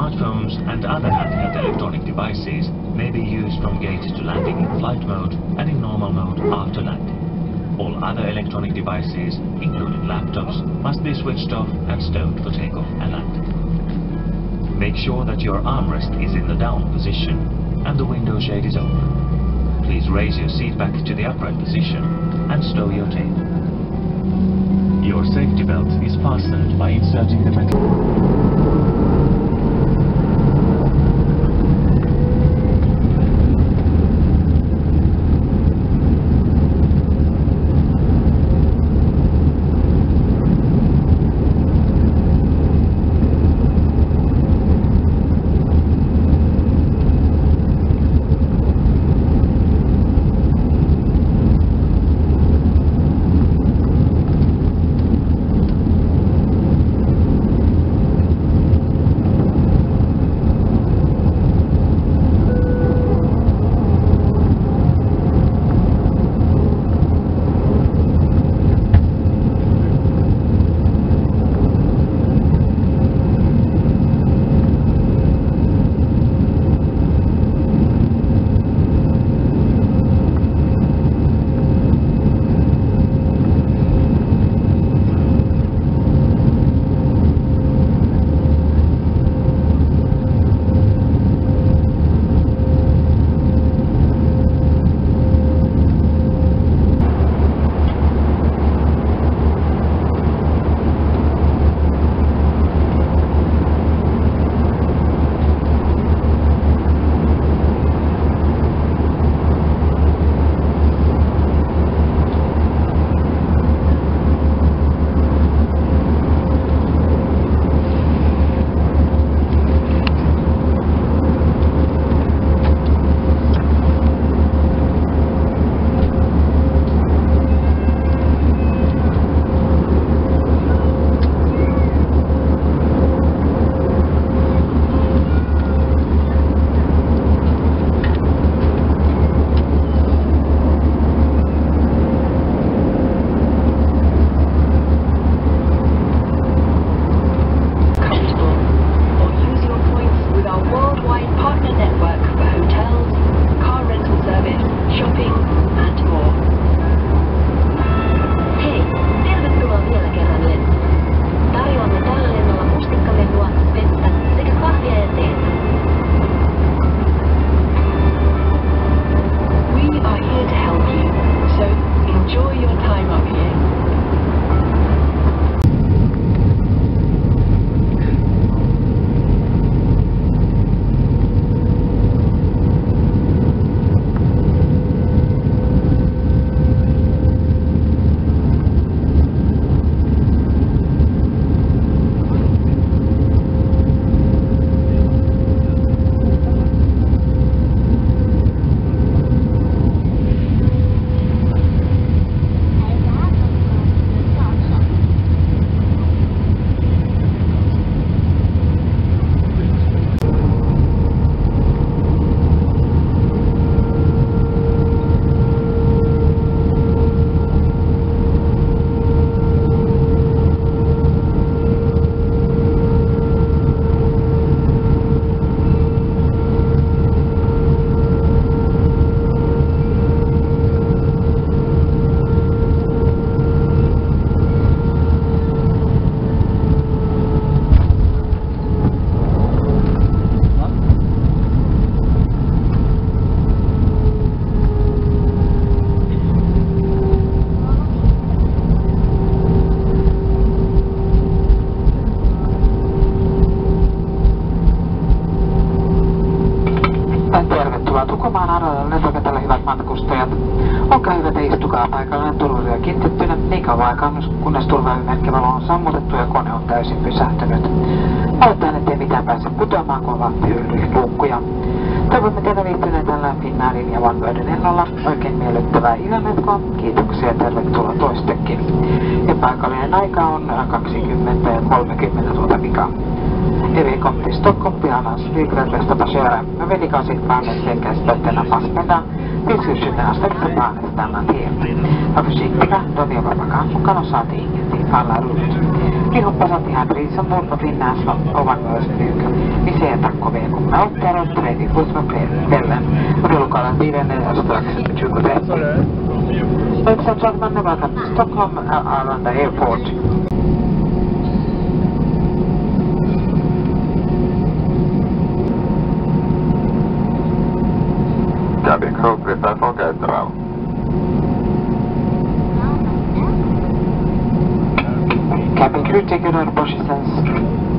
Smartphones and other handheld electronic devices may be used from gate to landing in flight mode and in normal mode after landing. All other electronic devices, including laptops, must be switched off and stowed for takeoff and landing. Make sure that your armrest is in the down position and the window shade is open. Please raise your seat back to the upright position and stow your tape. Your safety belt is fastened by inserting the metal. Tukholmaan Aralla lentokentällä, hyvät matkustajat. Olkaa hyvät ja istukaa paikalleen turvavyö kiinnitettynä niin kauan aikaa, kunnes turvavyömerkkivalo on sammutettu ja kone on täysin pysähtynyt. Aloittaen, ettei mitään pääse putoamaan, kun ovat luukkuja. Toivomme teille viihtyneet tällä Finnairin ja OneWorldin lennolla. Oikein miellyttävää illanjatkoa. Kiitoksia ja tervetuloa toistekin. Ja paikallinen aika on 20 ja 30 tuota pikaa. Vi kom till Stockholm till Annans flygräddesta passagerare, men vi ligger sitt planet säkerhetsbältena fastspända tills utskjutningarna släppte planet stannar till. Var försiktiga då vi var bagage och kan och så att ingenting faller ut. Vi hoppas att ni har trivts ombord på Finnair ovanförsflyg. Vi ser tack och ve kommer 8.30 på kvällen och då lokala tiden är strax 20.30. Ladies and gentlemen, welcome to Stockholm Arlanda Airport. Cabin crew prepare for käyttörauha. Cabin crew take your positions.